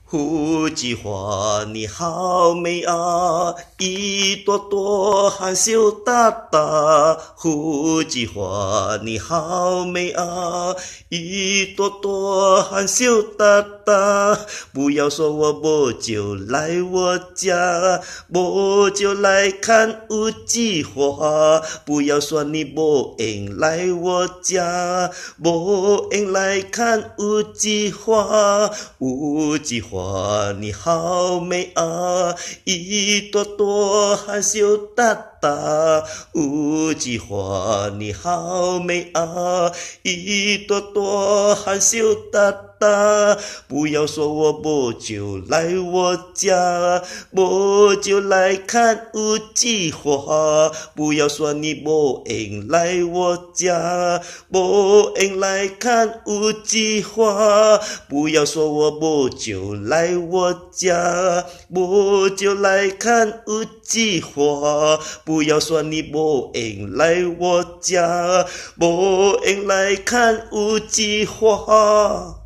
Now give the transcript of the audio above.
胡姬花，你好美啊，一朵朵含羞答答。胡姬花，你好美啊，一朵朵含羞答答。不要说我不就来我家，不就来看胡姬花。不要说你不应来我家，不应来看胡姬花。胡姬花，你好美啊，一朵朵含羞答答。胡姬花，你好美啊，一朵朵含羞答答。不要说我不就来我家，不就来看胡姬花。不要说你不应来我家，不应来看胡姬花。不要说我不就来我家，不就来看胡姬花。不要说你不应来我家，不应来看胡姬花。